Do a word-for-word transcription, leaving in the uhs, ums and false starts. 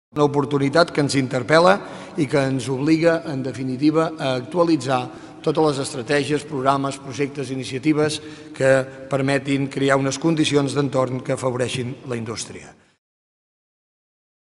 Una oportunitat que ens interpel·la i que ens obliga, en definitiva, a actualitzar totes les estratègies, programes, projectes, iniciatives que permetin crear unes condicions d'entorn que afavoreixin la indústria.